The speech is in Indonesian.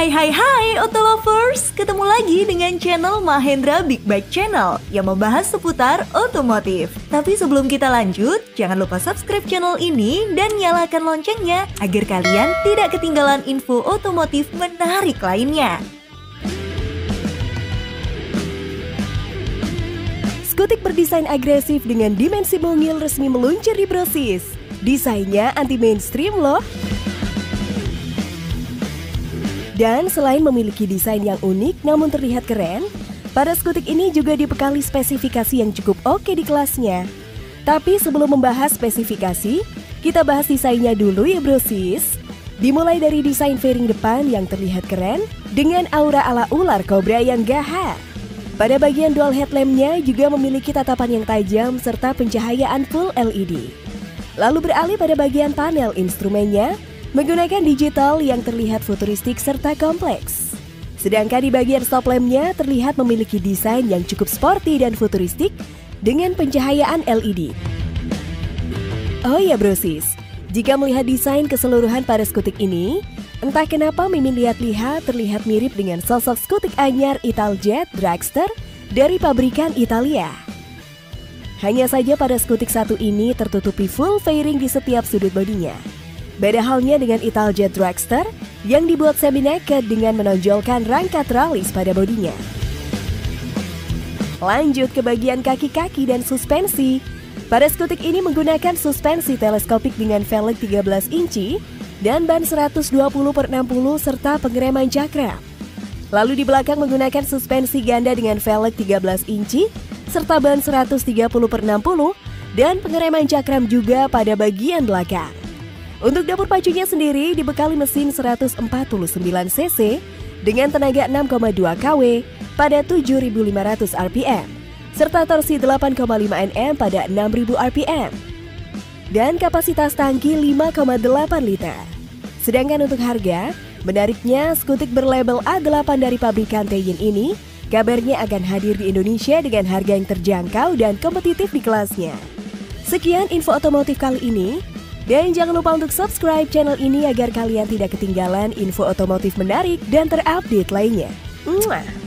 Hai Auto Lovers, ketemu lagi dengan channel Mahendra Big Bike Channel yang membahas seputar otomotif. Tapi sebelum kita lanjut, jangan lupa subscribe channel ini dan nyalakan loncengnya agar kalian tidak ketinggalan info otomotif menarik lainnya. Skutik berdesain agresif dengan dimensi mungil resmi meluncur di Brosis. Desainnya anti-mainstream loh. Dan selain memiliki desain yang unik namun terlihat keren, pada skutik ini juga dibekali spesifikasi yang cukup oke di kelasnya. Tapi sebelum membahas spesifikasi, kita bahas desainnya dulu ya Brosis. Dimulai dari desain fairing depan yang terlihat keren dengan aura ala ular kobra yang gahar. Pada bagian dual headlampnya juga memiliki tatapan yang tajam serta pencahayaan full LED. Lalu beralih pada bagian panel instrumennya, menggunakan digital yang terlihat futuristik serta kompleks. Sedangkan di bagian stop lampnya terlihat memiliki desain yang cukup sporty dan futuristik dengan pencahayaan LED. Oh ya Brosis, jika melihat desain keseluruhan pada skutik ini, entah kenapa Mimin lihat-lihat terlihat mirip dengan sosok skutik anyar Italjet Dragster dari pabrikan Italia. Hanya saja pada skutik satu ini tertutupi full fairing di setiap sudut bodinya. Beda halnya dengan Italjet Dragster yang dibuat semi-naked dengan menonjolkan rangka tralis pada bodinya. Lanjut ke bagian kaki-kaki dan suspensi. Pada skutik ini menggunakan suspensi teleskopik dengan velg 13 inci dan ban 120/60 serta pengereman cakram. Lalu di belakang menggunakan suspensi ganda dengan velg 13 inci serta ban 130/60 dan pengereman cakram juga pada bagian belakang. Untuk dapur pacunya sendiri dibekali mesin 149 cc dengan tenaga 6,2 kW pada 7.500 rpm serta torsi 8,5 Nm pada 6.000 rpm dan kapasitas tangki 5,8 liter. Sedangkan untuk harga, menariknya skutik berlabel A8 dari pabrikan Teijin ini kabarnya akan hadir di Indonesia dengan harga yang terjangkau dan kompetitif di kelasnya. Sekian info otomotif kali ini. Dan jangan lupa untuk subscribe channel ini agar kalian tidak ketinggalan info otomotif menarik dan terupdate lainnya. Mwah!